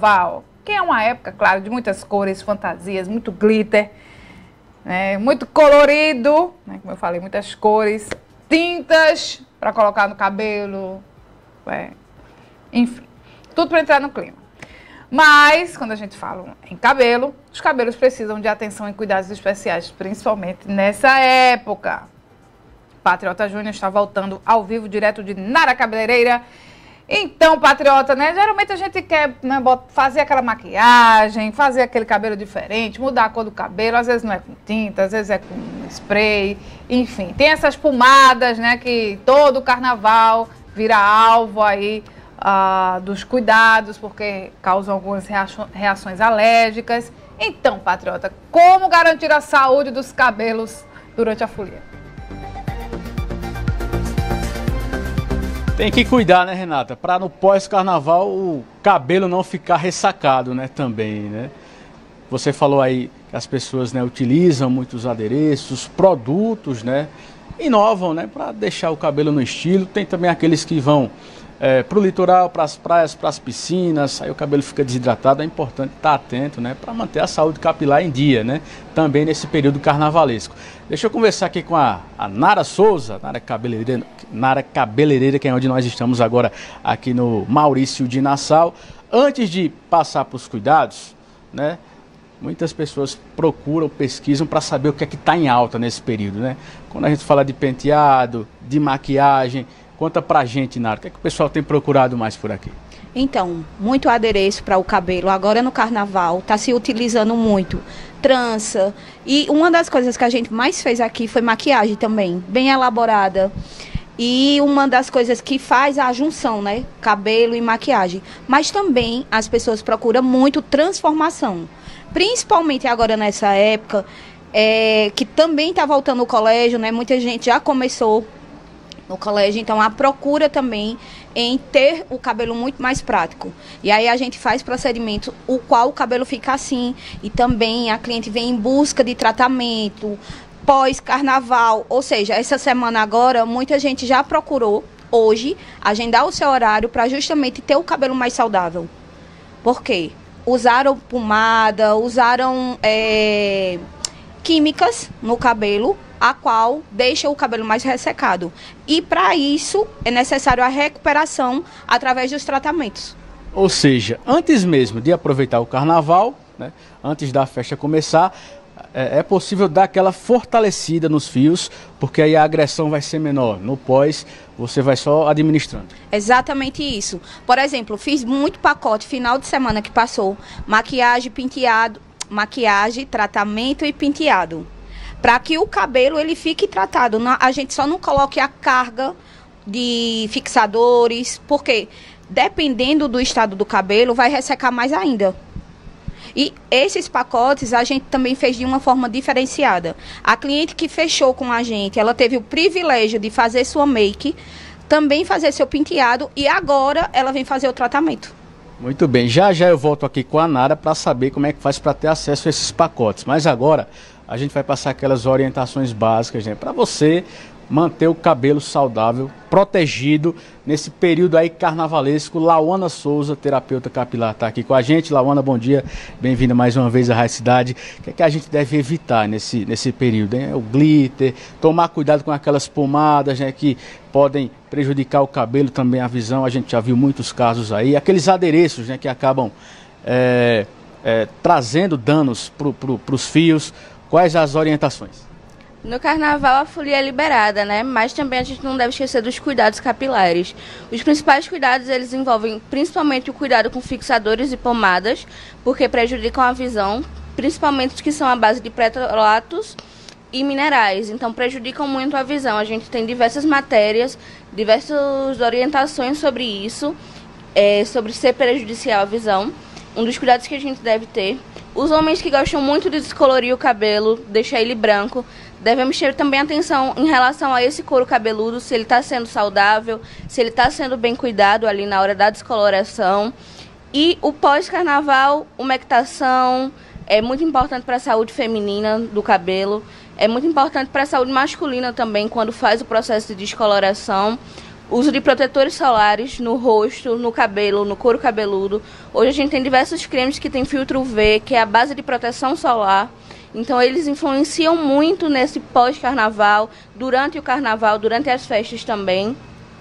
carnaval, que é uma época, claro, de muitas cores, fantasias, muito glitter, né, muito colorido, né, como eu falei, muitas cores, tintas para colocar no cabelo, enfim, tudo para entrar no clima. Mas, quando a gente fala em cabelo, os cabelos precisam de atenção e cuidados especiais, principalmente nessa época. Patriota Júnior está voltando ao vivo, direto de Nara Cabeleireira. Então, Patriota, né? Geralmente a gente quer, né, fazer aquela maquiagem, fazer aquele cabelo diferente, mudar a cor do cabelo. Às vezes não é com tinta, às vezes é com spray. Enfim, tem essas pomadas, né? Que todo carnaval vira alvo aí dos cuidados, porque causam algumas reações alérgicas. Então, Patriota, como garantir a saúde dos cabelos durante a folia? Tem que cuidar, né, Renata? Para no pós-carnaval o cabelo não ficar ressacado, né, também, né? Você falou aí que as pessoas, né, utilizam muitos adereços, produtos, né? Inovam, né, para deixar o cabelo no estilo. Tem também aqueles que vão para o litoral, para as praias, para as piscinas, aí o cabelo fica desidratado. É importante estar atento, né, para manter a saúde capilar em dia, né, também nesse período carnavalesco. Deixa eu conversar aqui com a Nara Souza, Nara Cabeleireira, que é onde nós estamos agora aqui no Maurício de Nassau. Antes de passar para os cuidados, né, muitas pessoas procuram, pesquisam para saber o que é que está em alta nesse período, né? Quando a gente fala de penteado, de maquiagem, conta pra gente, Nara, o que é que o pessoal tem procurado mais por aqui? Então, muito adereço para o cabelo. Agora no carnaval está se utilizando muito trança. E uma das coisas que a gente mais fez aqui foi maquiagem também, bem elaborada. E uma das coisas que faz a junção, né? Cabelo e maquiagem. Mas também as pessoas procuram muito transformação. Principalmente agora nessa época, que também está voltando ao colégio, né? Muita gente já começou no colégio, então a procura também em ter o cabelo muito mais prático. E aí a gente faz procedimento o qual o cabelo fica assim, e também a cliente vem em busca de tratamento pós-carnaval, ou seja, essa semana agora muita gente já procurou hoje agendar o seu horário para justamente ter o cabelo mais saudável. Por quê? Usaram pomada, usaram químicas no cabelo, a qual deixa o cabelo mais ressecado. E para isso é necessário a recuperação através dos tratamentos. Ou seja, antes mesmo de aproveitar o carnaval, né, antes da festa começar, é possível dar aquela fortalecida nos fios, porque aí a agressão vai ser menor. No pós, você vai só administrando. Exatamente isso. Por exemplo, fiz muito pacote final de semana que passou, maquiagem, penteado, maquiagem, tratamento e penteado. Para que o cabelo ele fique tratado. A gente só não coloque a carga de fixadores, porque dependendo do estado do cabelo, vai ressecar mais ainda. E esses pacotes a gente também fez de uma forma diferenciada. A cliente que fechou com a gente, ela teve o privilégio de fazer sua make, também fazer seu penteado e agora ela vem fazer o tratamento. Muito bem, já eu volto aqui com a Nara para saber como é que faz para ter acesso a esses pacotes. Mas agora a gente vai passar aquelas orientações básicas, né, para você manter o cabelo saudável, protegido nesse período aí carnavalesco. Lauana Souza, terapeuta capilar, está aqui com a gente. Lauana, bom dia, bem-vinda mais uma vez à Rádio Cidade. O que é que a gente deve evitar nesse período, hein? O glitter, tomar cuidado com aquelas pomadas, né, que podem prejudicar o cabelo, também a visão. A gente já viu muitos casos aí, aqueles adereços, né, que acabam trazendo danos para os fios. Quais as orientações? No carnaval a folia é liberada, né? Mas também a gente não deve esquecer dos cuidados capilares. Os principais cuidados, eles envolvem principalmente o cuidado com fixadores e pomadas, porque prejudicam a visão, principalmente os que são à base de petrolatos e minerais. Então prejudicam muito a visão. A gente tem diversas matérias, diversas orientações sobre isso, sobre ser prejudicial à visão. Um dos cuidados que a gente deve ter. Os homens que gostam muito de descolorir o cabelo, deixar ele branco, devemos ter também atenção em relação a esse couro cabeludo, se ele está sendo saudável, se ele está sendo bem cuidado ali na hora da descoloração. E o pós-carnaval, umectação, é muito importante para a saúde feminina do cabelo, é muito importante para a saúde masculina também, quando faz o processo de descoloração, Uso de protetores solares no rosto, no cabelo, no couro cabeludo. Hoje a gente tem diversos cremes que tem filtro UV, que é a base de proteção solar. Então eles influenciam muito nesse pós-carnaval, durante o carnaval, durante as festas também.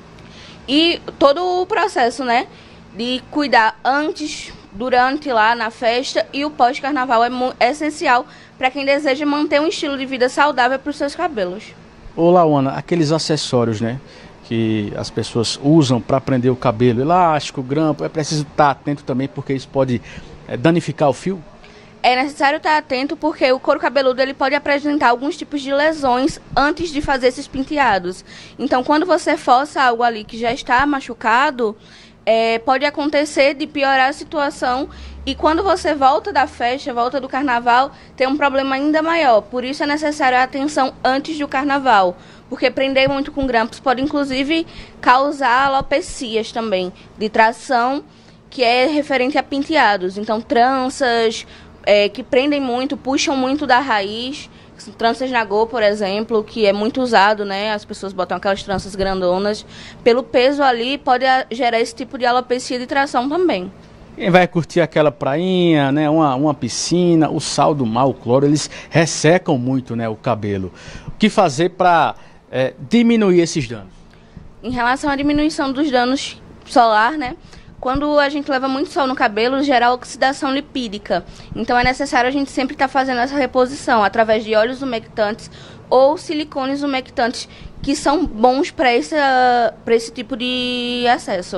E todo o processo, né, de cuidar antes, durante lá na festa e o pós-carnaval é essencial para quem deseja manter um estilo de vida saudável para os seus cabelos. Ô Lauana, aqueles acessórios, né, que as pessoas usam para prender o cabelo, elástico, grampo, é preciso estar atento também porque isso pode danificar o fio? É necessário estar atento porque o couro cabeludo ele pode apresentar alguns tipos de lesões antes de fazer esses penteados. Então, quando você força algo ali que já está machucado, pode acontecer de piorar a situação e quando você volta da festa, volta do carnaval, tem um problema ainda maior. Por isso é necessário a atenção antes do carnaval, porque prender muito com grampos pode inclusive causar alopecias também, de tração, que é referente a penteados. Então, tranças que prendem muito, puxam muito da raiz, tranças nagô, por exemplo, que é muito usado, né? As pessoas botam aquelas tranças grandonas. Pelo peso ali, pode gerar esse tipo de alopecia de tração também. Quem vai curtir aquela prainha, né? Uma piscina, o sal do mar, o cloro, eles ressecam muito, né, o cabelo. O que fazer para diminuir esses danos? Em relação à diminuição dos danos solar, né? Quando a gente leva muito sol no cabelo, gera oxidação lipídica. Então é necessário a gente sempre estar fazendo essa reposição através de óleos umectantes ou silicones umectantes, que são bons para esse tipo de acesso.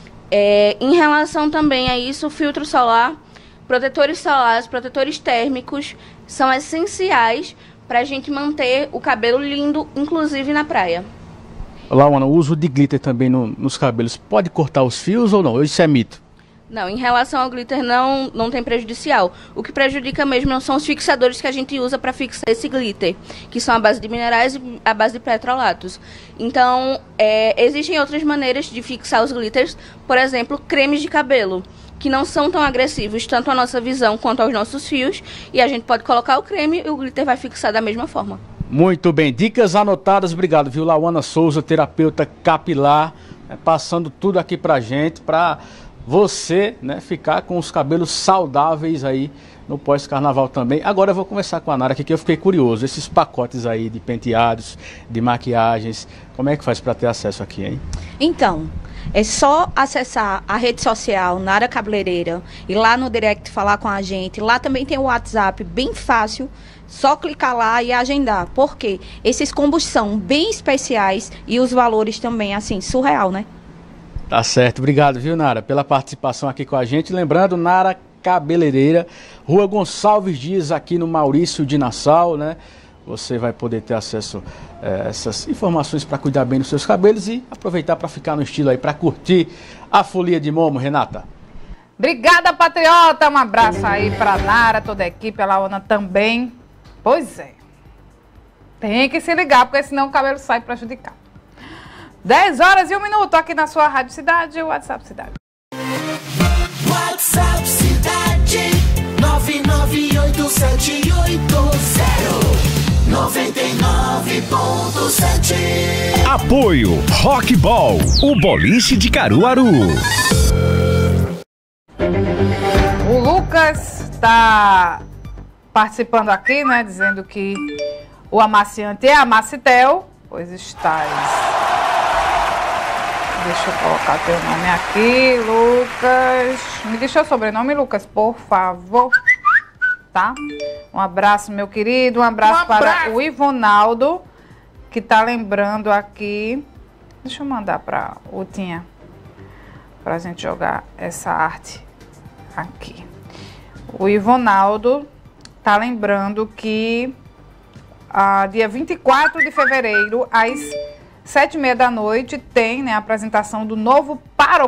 Em relação também a isso, filtro solar, protetores solares, protetores térmicos são essenciais para a gente manter o cabelo lindo, inclusive na praia. Lauana, o uso de glitter também nos cabelos pode cortar os fios ou não? Isso é mito? Não, em relação ao glitter não tem prejudicial. O que prejudica mesmo são os fixadores que a gente usa para fixar esse glitter, que são a base de minerais e a base de petrolatos. Então, existem outras maneiras de fixar os glitters, por exemplo, cremes de cabelo, que não são tão agressivos, tanto à nossa visão quanto aos nossos fios, e a gente pode colocar o creme e o glitter vai fixar da mesma forma. Muito bem, dicas anotadas, obrigado, viu? Lauana Souza, terapeuta capilar, passando tudo aqui pra gente, pra você, né, ficar com os cabelos saudáveis aí no pós-carnaval também. Agora eu vou conversar com a Nara aqui, que eu fiquei curioso, esses pacotes aí de penteados, de maquiagens, como é que faz para ter acesso aqui, hein? Então, é só acessar a rede social Nara Cabeleireira e lá no direct falar com a gente. Lá também tem o WhatsApp, bem fácil. Só clicar lá e agendar. Por quê? Esses combos são bem especiais e os valores também, assim, surreal, né? Tá certo. Obrigado, viu, Nara, pela participação aqui com a gente. Lembrando, Nara Cabeleireira, Rua Gonçalves Dias, aqui no Maurício de Nassau, né? Você vai poder ter acesso a essas informações para cuidar bem dos seus cabelos e aproveitar para ficar no estilo aí, para curtir a folia de Momo, Renata. Obrigada, patriota. Um abraço aí para Nara, toda a equipe, a Lauana também. Pois é. Tem que se ligar, porque senão o cabelo sai prejudicado. 10 horas e 1 minuto aqui na sua Rádio Cidade, o WhatsApp Cidade. WhatsApp Cidade 9987099.7. Apoio Rockball, o boliche de Caruaru. O Lucas está participando aqui, né, dizendo que o amaciante é Amacitel, pois estás. Deixa eu colocar teu nome aqui, Lucas. Me deixa o sobrenome, Lucas, por favor. Tá? Um abraço, meu querido. Um abraço para o Ivonaldo, que tá lembrando aqui. Deixa eu mandar para o Tinha, pra gente jogar essa arte aqui. O Ivonaldo tá lembrando que dia 24 de fevereiro, às 7h30 da noite, tem, né, a apresentação do novo